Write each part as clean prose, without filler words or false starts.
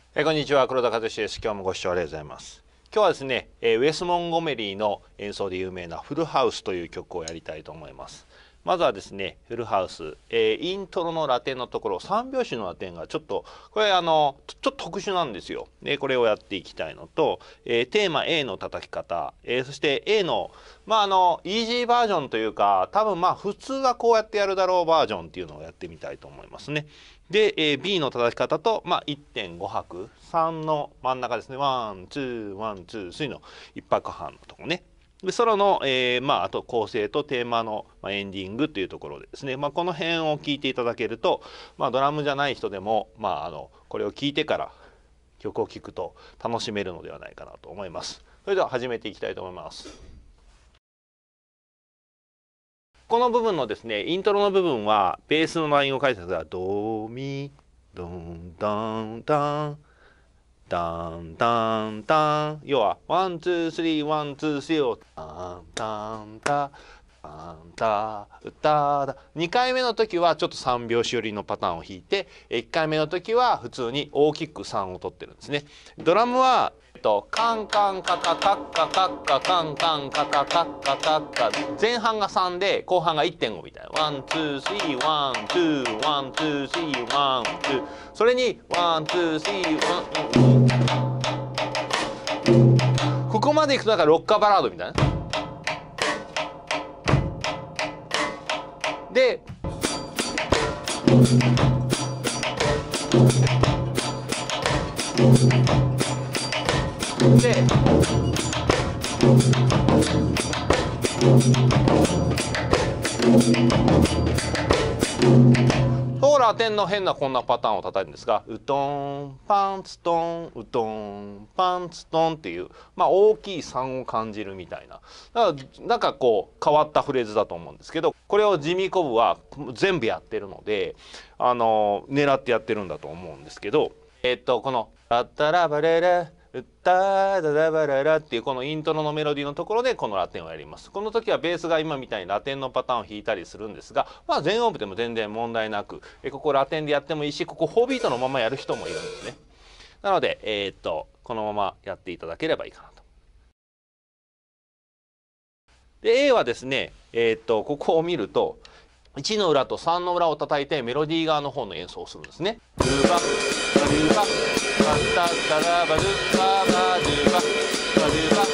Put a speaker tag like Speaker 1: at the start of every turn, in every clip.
Speaker 1: こんにちは、黒田和志です。今日もご視聴ありがとうございます。今日はですね、ウェス・モンゴメリーの演奏で有名なフルハウスという曲をやりたいと思います。まずはですね、フルハウス、イントロのラテンのところ、3拍子のラテンがちょっと、これちょっと特殊なんですよ。これをやっていきたいのと、テーマ A の叩き方、そして A の、イージーバージョンというか、多分普通はこうやってやるだろうバージョンっていうのをやってみたいと思いますね。で、B の叩き方と、1.5 拍、3の真ん中ですね、ワン、ツー、ワン、ツー、スリーの1拍半のところね。でソロの、あと構成とテーマのエンディングというところでですね、この辺を聞いていただけると、ドラムじゃない人でも、これを聞いてから曲を聴くと楽しめるのではないかなと思います。それでは始めていきたいと思います。この部分のですね、イントロの部分はベースのラインを書いてたらドミドンダンダンダンダンダン、要はワンツースリーワンツースリーをダンダンダダンダダダ。2回目の時はちょっと3拍子寄りのパターンを弾いて、1回目の時は普通に大きく3を取ってるんですね。ドラムはカンカンカカカッカカッカカンカンカカカッカカッカ、前半が3で後半が 1.5 みたいな、ワンツースリーワンツーワンツースリーワンツー、それにワンツースリーワン、ここまでいくとなんかロッカーバラードみたいなで、ラテンの変なこんなパターンを叩いるんですが、ウトンパンツトンウトンパンツトンっていう、大きい3を感じるみたいな、なんかこう変わったフレーズだと思うんですけど、これをジミー・コブは全部やってるので狙ってやってるんだと思うんですけど、この「タッタラバレレウッタダダバララ」っていうこのイントロのメロディーのところでこのラテンをやります。この時はベースが今みたいにラテンのパターンを弾いたりするんですが、全音符でも全然問題なく、ここラテンでやってもいいし、ここ4ビートのままやる人もいるんですね。なのでこのままやっていただければいいかなと。で A はですねここを見ると1の裏と3の裏を叩いてメロディー側の方の演奏をするんですね。ルバルバタタラバルババルババルバ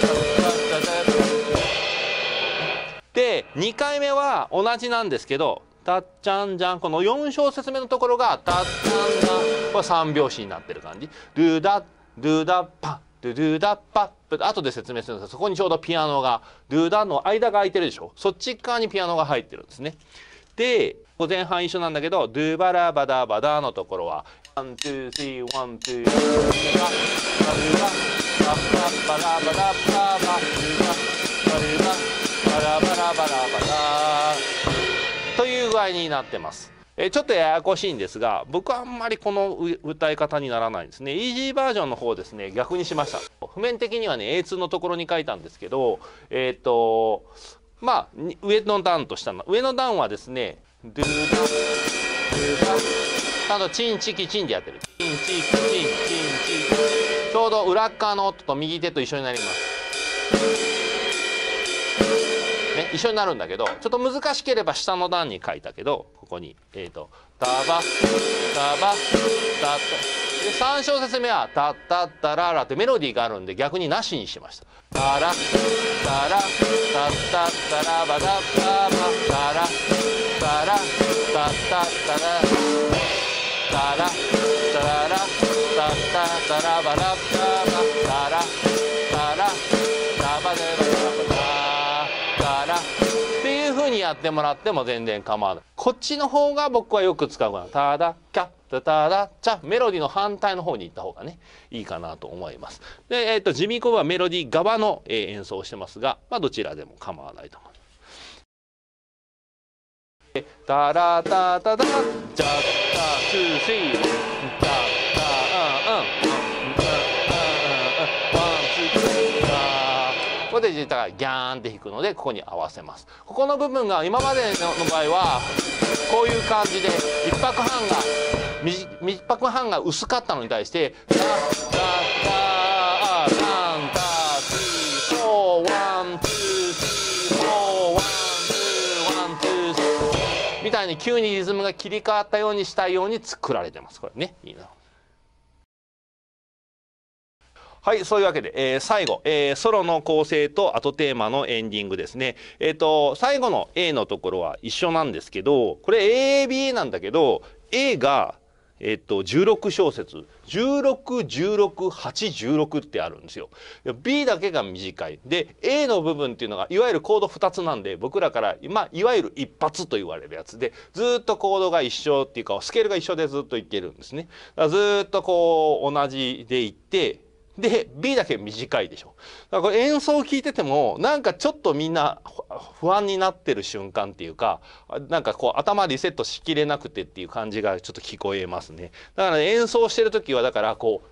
Speaker 1: で2回目は同じなんですけど、タッチャンジャン、この4小節目のところがタッチャンジャン、これ3拍子になってる感じ。ドゥダドゥダパドゥドゥダパッ、後で説明するんですが、そこにちょうどピアノがドゥダの間が空いてるでしょ、そっち側にピアノが入ってるんですね。で前半一緒なんだけど、ドゥバラバダバダのところはワンツースリーワンツーバルバババラバラバラバルババラバラバラバラという具合になってます。ちょっとややこしいんですが、僕はあんまりこの歌い方にならないんですね。イージーバージョンの方ですね、逆にしました。譜面的にはね A2 のところに書いたんですけど、上の段と下の上の段はですねドゥダドゥダ、ちゃんとチンチキチンでやってる。チンチキチンチンチキ、ちょうど裏側の音と右手と一緒になります。一緒になるんだけど、ちょっと難しければ下の段に書いたけど、ここにタバタバタで3小節目はタッタッタララってメロディーがあるんで逆になしにしました。タラタラタッタッタラバダババタラタラタッタッタラタラタララタッタッタラバダバタラタラタバデバっていう風にやってもらっても全然構わない。こっちの方が僕はよく使うかな。タダキャタタダチャ、メロディーの反対の方に行った方がねいいかなと思います。で、ジミー・コブはメロディー側の演奏をしてますが、どちらでも構わないと思います。タラタタダジャッタスーシータタここでギターがギャーンって弾くのでここに合わせます。ここの部分が今までの場合はこういう感じで1拍半が密拍半が薄かったのに対してタタタタンタシフォーワンツーシフォーワンツーワンツーみたいに急にリズムが切り替わったようにしたいように作られてます。これね、いいな。はい、そういうわけで、最後、ソロの構成と後テーマのエンディングですね。最後の A のところは一緒なんですけど、これ AABA なんだけど、A が、16小節、16、16、8、16ってあるんですよ。B だけが短い。で、A の部分っていうのが、いわゆるコード2つなんで、僕らから、まあ、いわゆる一発と言われるやつで、ずっとコードが一緒っていうか、スケールが一緒でずっといけるんですね。だからずっとこう、同じでいって、で B だけ短いでしょ。だからこれ演奏を聴いててもなんかちょっとみんな不安になってる瞬間っていうか、なんかこう頭リセットしきれなくてっていう感じがちょっと聞こえますね。だから、演奏してる時はだからこう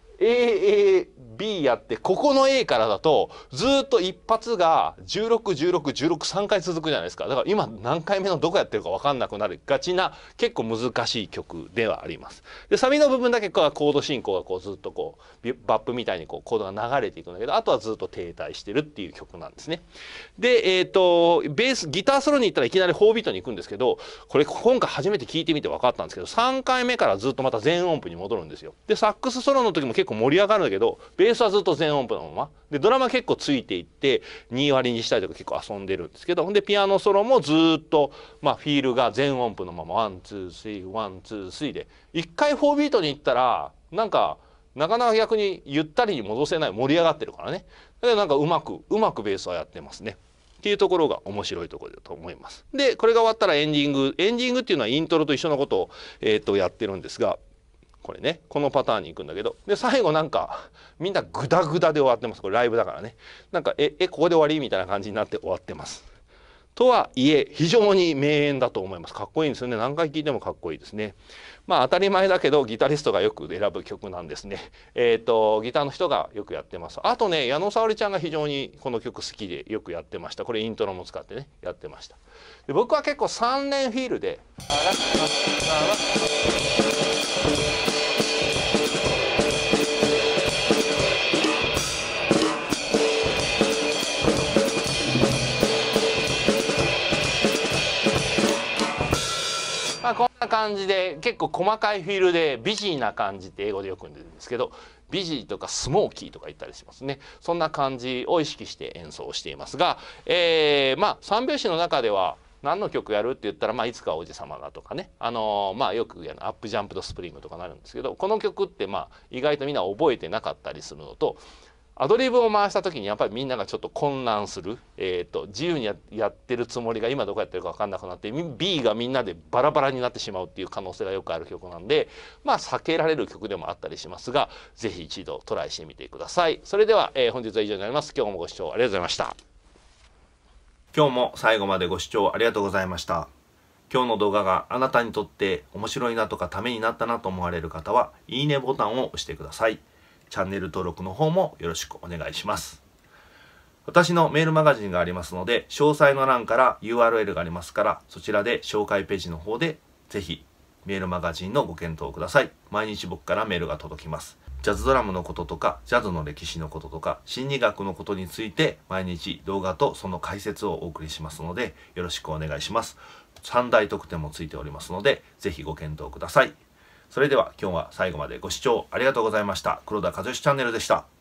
Speaker 1: A、A、B やってここの A からだとずっと一発が161616 3回続くじゃないですか。だから今何回目のどこやってるか分かんなくなるがちな結構難しい曲ではあります。でサビの部分だけコード進行がこうずっとこうバップみたいにこうコードが流れていくんだけど、あとはずっと停滞してるっていう曲なんですね。でベースギターソロに行ったらいきなり4ビートに行くんですけど、これ今回初めて聴いてみて分かったんですけど、3回目からずっとまた全音符に戻るんですよ。でサックスソロの時も結構盛り上がるんだけど、ベースはずっと全音符のままで、ドラマ結構ついていって2割にしたりとか結構遊んでるんですけど、でピアノソロもずっとまあフィールが全音符のままワンツースリーワンツースリーで1回4ビートに行ったらなんかなかなか逆にゆったりに戻せない、盛り上がってるからね。でなんかうまくベースはやってますね。っていうところが面白いところだと思います。でこれが終わったらエンディングっていうのはイントロと一緒のことを、やってるんですが、これねこのパターンに行くんだけど、で最後なんかみんなグダグダで終わってます。これライブだからね、なんかここで終わりみたいな感じになって終わってます。とはいえ非常に名演だと思います。かっこいいんですよね。何回聴いてもかっこいいですね。まあ当たり前だけどギタリストがよく選ぶ曲なんですね。ギターの人がよくやってます。あとね矢野沙織ちゃんが非常にこの曲好きでよくやってました。これイントロも使ってねやってました。で僕は結構3連フィールでこんな感じで結構細かいフィールでビジーな感じって英語でよく言うんですけど、ビジーとかスモーキーとか言ったりしますね。そんな感じを意識して演奏していますが、まあ三拍子の中では何の曲やるって言ったら、まあ、いつか王子様だとかね、まあ、よくやるアップジャンプとスプリングとかなるんですけど、この曲ってまあ意外とみんな覚えてなかったりするのと、アドリブを回した時にやっぱりみんながちょっと混乱する、自由にやってるつもりが今どこやってるか分かんなくなって B がみんなでバラバラになってしまうっていう可能性がよくある曲なんで、まあ避けられる曲でもあったりしますが、是非一度トライしてみてください。それでは、本日は以上になります。今日もご視聴ありがとうございました。
Speaker 2: 今日も最後までご視聴ありがとうございました。今日の動画があなたにとって面白いなとかためになったなと思われる方は、いいねボタンを押してください。チャンネル登録の方もよろしくお願いします。私のメールマガジンがありますので、詳細の欄から URL がありますから、そちらで紹介ページの方でぜひメールマガジンのご検討ください。毎日僕からメールが届きます。ジャズドラムのこととか、ジャズの歴史のこととか、心理学のことについて毎日動画とその解説をお送りしますので、よろしくお願いします。3大特典もついておりますので、ぜひご検討ください。それでは今日は最後までご視聴ありがとうございました。黒田和義チャンネルでした。